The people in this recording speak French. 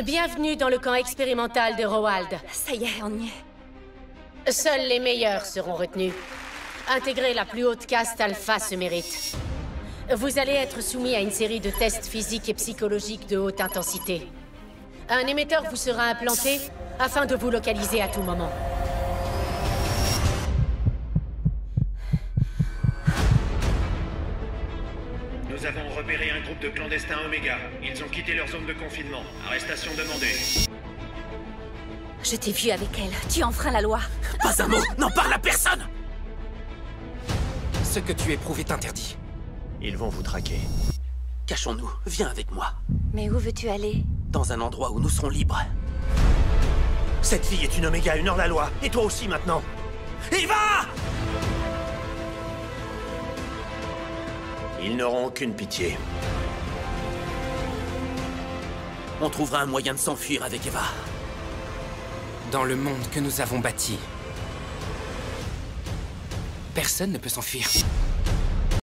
Bienvenue dans le camp expérimental de Roald. Ça y est, on y est. Seuls les meilleurs seront retenus. Intégrer la plus haute caste alpha se mérite. Vous allez être soumis à une série de tests physiques et psychologiques de haute intensité. Un émetteur vous sera implanté afin de vous localiser à tout moment. Nous avons repéré un groupe de clandestins Oméga. Ils ont quitté leur zone de confinement. Arrestation demandée. Je t'ai vu avec elle. Tu enfreins la loi. Pas un mot. N'en parle à personne. Ce que tu éprouves est interdit. Ils vont vous traquer. Cachons-nous. Viens avec moi. Mais où veux-tu aller? Dans un endroit où nous serons libres. Cette fille est une Oméga, une hors-la-loi. Et toi aussi maintenant. Y va! Ils n'auront aucune pitié. On trouvera un moyen de s'enfuir avec Eva. Dans le monde que nous avons bâti, personne ne peut s'enfuir.